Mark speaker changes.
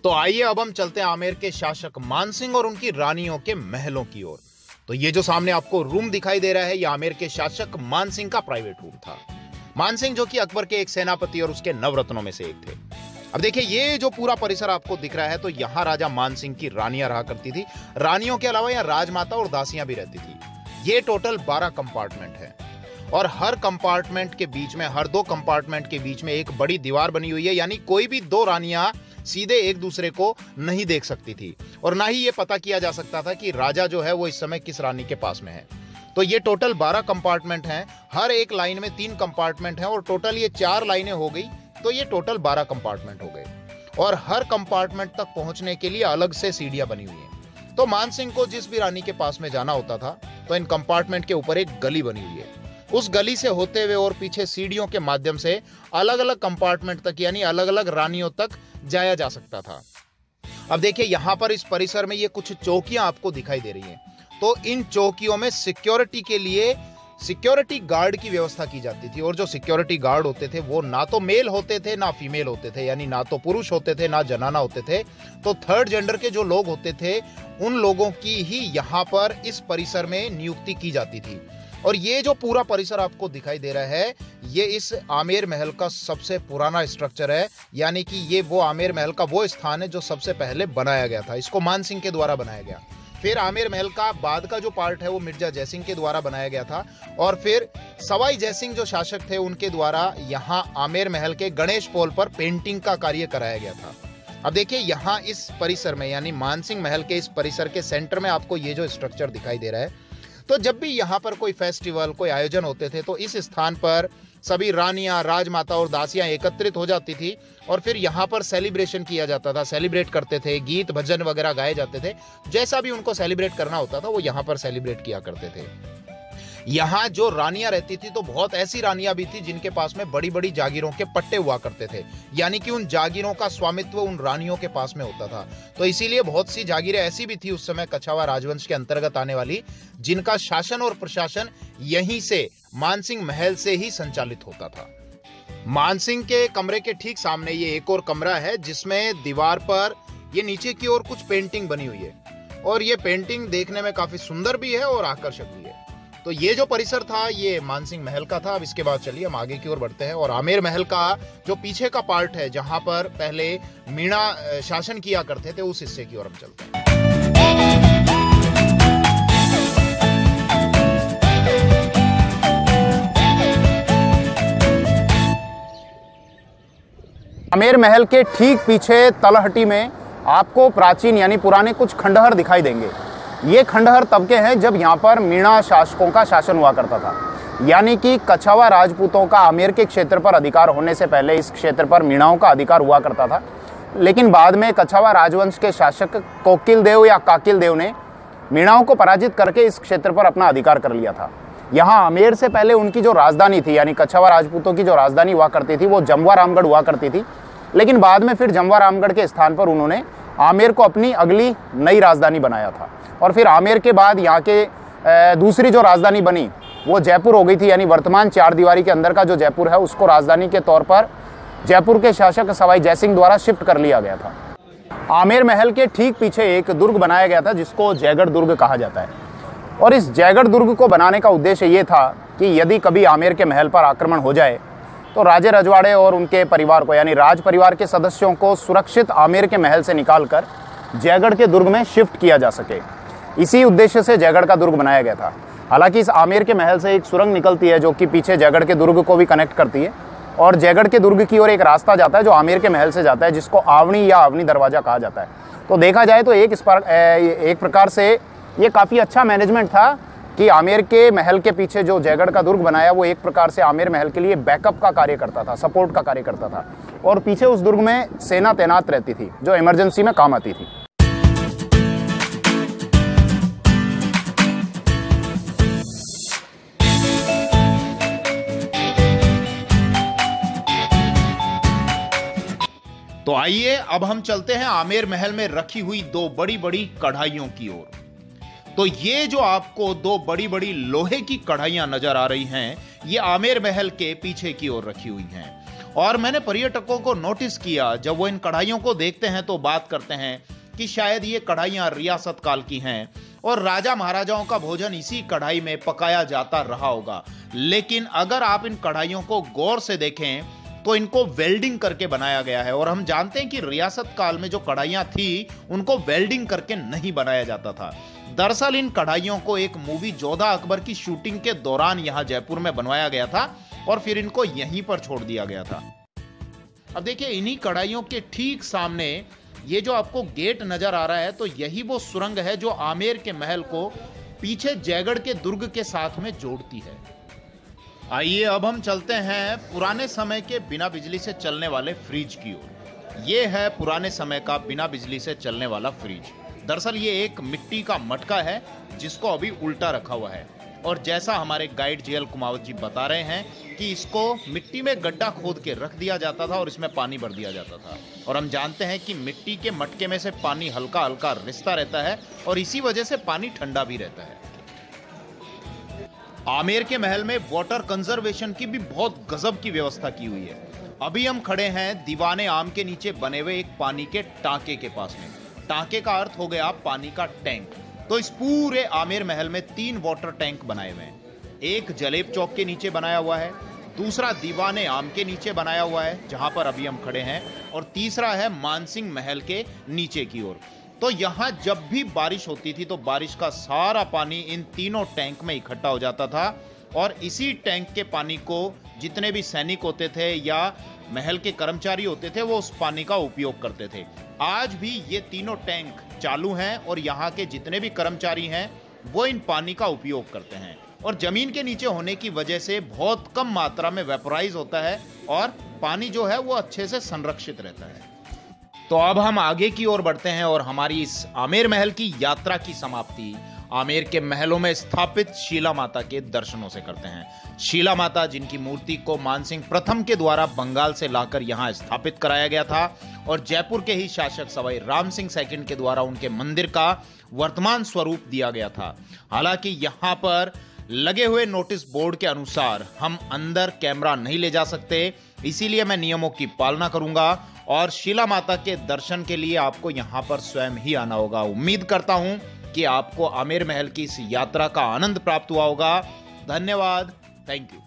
Speaker 1: तो आइए अब हम चलते हैं आमेर के शासक मानसिंह और उनकी रानियों के महलों की ओर। तो ये जो सामने आपको रूम दिखाई दे रहा है, ये आमेर के शासक मानसिंह का प्राइवेट रूम था। मानसिंह जो कि अकबर के एक सेनापति और उसके नवरत्नों में से एक थे। अब देखिए, ये जो पूरा परिसर आपको दिख रहा है, तो यहाँ राजा मानसिंह की रानियां रहा करती थी। रानियों के अलावा यहाँ राजमाता और दासियां भी रहती थी। ये टोटल 12 कंपार्टमेंट है और हर कंपार्टमेंट के बीच में, हर 2 कंपार्टमेंट के बीच में एक बड़ी दीवार बनी हुई है, यानी कोई भी 2 रानियां सीधे एक दूसरे को नहीं देख सकती थी और ना ही ये पता किया जा सकता था कि राजा जो है वो इस समय किस रानी के पास में है। तो ये टोटल 12 कंपार्टमेंट हैं। हर एक लाइन में 3 कंपार्टमेंट हैं और टोटल ये 4 लाइनें हो गई, तो ये टोटल 12 कंपार्टमेंट हो गए। और हर कंपार्टमेंट तक पहुंचने के लिए अलग से सीढ़ियां बनी हुई हैं। तो मानसिंह को जिस भी रानी के पास में जाना होता था, तो इन कंपार्टमेंट के ऊपर एक गली बनी हुई है। उस गली से होते हुए और पीछे सीढ़ियों के माध्यम से अलग अलग कंपार्टमेंट तक, यानी अलग अलग रानियों तक जाया जा सकता था। अब देखिए, यहां पर इस परिसर में ये कुछ चौकियां आपको दिखाई दे रही हैं। तो इन चौकियों में सिक्योरिटी के लिए सिक्योरिटी गार्ड की व्यवस्था की जाती थी। और जो सिक्योरिटी गार्ड होते थे वो ना तो मेल होते थे ना फीमेल होते थे, यानी ना तो पुरुष होते थे ना जनाना होते थे। तो थर्ड जेंडर के जो लोग होते थे, उन लोगों की ही यहाँ पर इस परिसर में नियुक्ति की जाती थी। और ये जो पूरा परिसर आपको दिखाई दे रहा है, ये इस आमेर महल का सबसे पुराना स्ट्रक्चर है, यानी कि ये वो आमेर महल का वो स्थान है जो सबसे पहले बनाया गया था। इसको मानसिंह के द्वारा बनाया गया। फिर आमेर महल का बाद का जो पार्ट है वो मिर्जा जयसिंह के द्वारा बनाया गया था। और फिर सवाई जयसिंह जो शासक थे, उनके द्वारा यहाँ आमेर महल के गणेश पोल पर पेंटिंग का कार्य कराया गया था। अब देखिए, यहाँ इस परिसर में, यानी मानसिंह महल के इस परिसर के सेंटर में आपको ये जो स्ट्रक्चर दिखाई दे रहा है। तो जब भी यहाँ पर कोई फेस्टिवल, कोई आयोजन होते थे, तो इस स्थान पर सभी रानियां, राजमाता और दासियां एकत्रित हो जाती थी और फिर यहाँ पर सेलिब्रेशन किया जाता था, सेलिब्रेट करते थे, गीत भजन वगैरह गाए जाते थे। जैसा भी उनको सेलिब्रेट करना होता था वो यहाँ पर सेलिब्रेट किया करते थे। यहाँ जो रानियां रहती थी, तो बहुत ऐसी रानियां भी थी जिनके पास में बड़ी बड़ी जागीरों के पट्टे हुआ करते थे, यानी कि उन जागीरों का स्वामित्व उन रानियों के पास में होता था। तो इसीलिए बहुत सी जागीरें ऐसी भी थी उस समय कछावा राजवंश के अंतर्गत आने वाली, जिनका शासन और प्रशासन यहीं से, मानसिंह महल से ही संचालित होता था। मानसिंह के कमरे के ठीक सामने ये एक और कमरा है, जिसमें दीवार पर ये नीचे की ओर कुछ पेंटिंग बनी हुई है और ये पेंटिंग देखने में काफी सुंदर भी है और आकर्षक भी है। तो ये जो परिसर था, ये मानसिंह महल का था। अब इसके बाद चलिए हम आगे की ओर बढ़ते हैं और आमेर महल का जो पीछे का पार्ट है, जहां पर पहले मीणा शासन किया करते थे, उस हिस्से की ओर हम चलते हैं।
Speaker 2: आमेर महल के ठीक पीछे तलहटी में आपको प्राचीन यानी पुराने कुछ खंडहर दिखाई देंगे। ये खंडहर तब के हैं जब यहाँ पर मीणा शासकों का शासन हुआ करता था, यानी कि कछावा राजपूतों का आमेर के क्षेत्र पर अधिकार होने से पहले इस क्षेत्र पर मीणाओं का अधिकार हुआ करता था। लेकिन बाद में कछावा राजवंश के शासक कोकिल देव या काकिल देव ने मीणाओं को पराजित करके इस क्षेत्र पर अपना अधिकार कर लिया था। यहाँ आमेर से पहले उनकी जो राजधानी थी, यानी कछावा राजपूतों की जो राजधानी हुआ करती थी, वो जमवा रामगढ़ हुआ करती थी। लेकिन बाद में फिर जमवा रामगढ़ के स्थान पर उन्होंने आमेर को अपनी अगली नई राजधानी बनाया था। और फिर आमेर के बाद यहाँ के दूसरी जो राजधानी बनी वो जयपुर हो गई थी, यानी वर्तमान 4 दीवारी के अंदर का जो जयपुर है, उसको राजधानी के तौर पर जयपुर के शासक सवाई जयसिंह द्वारा शिफ्ट कर लिया गया था। आमेर महल के ठीक पीछे एक दुर्ग बनाया गया था जिसको जयगढ़ दुर्ग कहा जाता है। और इस जयगढ़ दुर्ग को बनाने का उद्देश्य ये था कि यदि कभी आमेर के महल पर आक्रमण हो जाए तो राजे रजवाड़े और उनके परिवार को, यानी राज परिवार के सदस्यों को सुरक्षित आमेर के महल से निकालकर जयगढ़ के दुर्ग में शिफ्ट किया जा सके। इसी उद्देश्य से जयगढ़ का दुर्ग बनाया गया था। हालांकि इस आमेर के महल से एक सुरंग निकलती है जो कि पीछे जयगढ़ के दुर्ग को भी कनेक्ट करती है और जयगढ़ के दुर्ग की ओर एक रास्ता जाता है जो आमेर के महल से जाता है, जिसको आवनी या आवनी दरवाजा कहा जाता है। तो देखा जाए तो एक प्रकार से ये काफ़ी अच्छा मैनेजमेंट था कि आमेर के महल के पीछे जो जयगढ़ का दुर्ग बनाया, वो एक प्रकार से आमेर महल के लिए बैकअप का कार्य करता था, सपोर्ट का कार्य करता था। और पीछे उस दुर्ग में सेना तैनात रहती थी जो इमरजेंसी में काम आती थी।
Speaker 1: तो आइए अब हम चलते हैं आमेर महल में रखी हुई 2 बड़ी बड़ी कढ़ाइयों की ओर। तो ये जो आपको 2 बड़ी बड़ी लोहे की कढ़ाइयां नजर आ रही हैं, ये आमेर महल के पीछे की ओर रखी हुई हैं। और मैंने पर्यटकों को नोटिस किया, जब वो इन कढ़ाइयों को देखते हैं तो बात करते हैं कि शायद ये कढ़ाइयाँ रियासत काल की हैं और राजा महाराजाओं का भोजन इसी कढ़ाई में पकाया जाता रहा होगा। लेकिन अगर आप इन कढ़ाइयों को गौर से देखें तो इनको वेल्डिंग करके बनाया गया है, और हम जानते हैं कि रियासत काल में जो कढ़ाइयाँ थी उनको वेल्डिंग करके नहीं बनाया जाता था। दरअसल इन कढ़ाइयों को एक मूवी जोधा अकबर की शूटिंग के दौरान यहाँ जयपुर में बनवाया गया था और फिर इनको यहीं पर छोड़ दिया गया था। अब देखिए, इन्हीं कढ़ाइयों के ठीक सामने ये जो आपको गेट नजर आ रहा है, तो यही वो सुरंग है जो आमेर के महल को पीछे जयगढ़ के दुर्ग के साथ में जोड़ती है। आइए अब हम चलते हैं पुराने समय के बिना बिजली से चलने वाले फ्रिज की ओर। ये है पुराने समय का बिना बिजली से चलने वाला फ्रिज। दरअसल ये एक मिट्टी का मटका है जिसको अभी उल्टा रखा हुआ है, और जैसा हमारे गाइड जेएल कुमावत जी बता रहे हैं कि इसको मिट्टी में गड्ढा खोद के रख दिया जाता था और इसमें पानी भर दिया जाता था। और हम जानते हैं कि मिट्टी के मटके में से पानी हल्का हल्का रिसता रहता है और इसी वजह से पानी ठंडा भी रहता है। आमेर के महल में वाटर कंजर्वेशन की भी बहुत गजब की व्यवस्था की हुई है। अभी हम खड़े हैं दीवाने आम के नीचे बने हुए एक पानी के टांके के पास में। टांके का अर्थ हो गया पानी का टैंक। तो इस पूरे आमेर महल में 3 वाटर टैंक बनाए हुए हैं। एक जलेब चौक के नीचे बनाया हुआ है, दूसरा दीवाने आम के नीचे बनाया हुआ है जहां पर अभी हम खड़े हैं, और तीसरा है मानसिंह महल के नीचे की ओर। तो यहां जब भी बारिश होती थी तो बारिश का सारा पानी इन तीनों टैंक में इकट्ठा हो जाता था, और इसी टैंक के पानी को जितने भी सैनिक होते थे या महल के कर्मचारी होते थे वो उस पानी का उपयोग करते थे। आज भी ये तीनों टैंक चालू हैं और यहाँ के जितने भी कर्मचारी हैं वो इन पानी का उपयोग करते हैं, और जमीन के नीचे होने की वजह से बहुत कम मात्रा में वेपोराइज होता है और पानी जो है वो अच्छे से संरक्षित रहता है। तो अब हम आगे की ओर बढ़ते हैं और हमारी इस आमेर महल की यात्रा की समाप्ति आमेर के महलों में स्थापित शीला माता के दर्शनों से करते हैं। शीला माता जिनकी मूर्ति को मानसिंह प्रथम के द्वारा बंगाल से लाकर यहाँ स्थापित कराया गया था, और जयपुर के ही शासक सवाई राम सिंह सेकंड के द्वारा उनके मंदिर का वर्तमान स्वरूप दिया गया था। हालांकि यहाँ पर लगे हुए नोटिस बोर्ड के अनुसार हम अंदर कैमरा नहीं ले जा सकते, इसीलिए मैं नियमों की पालना करूंगा और शीला माता के दर्शन के लिए आपको यहाँ पर स्वयं ही आना होगा। उम्मीद करता हूं कि आपको आमेर महल की इस यात्रा का आनंद प्राप्त हुआ होगा। धन्यवाद, थैंक यू।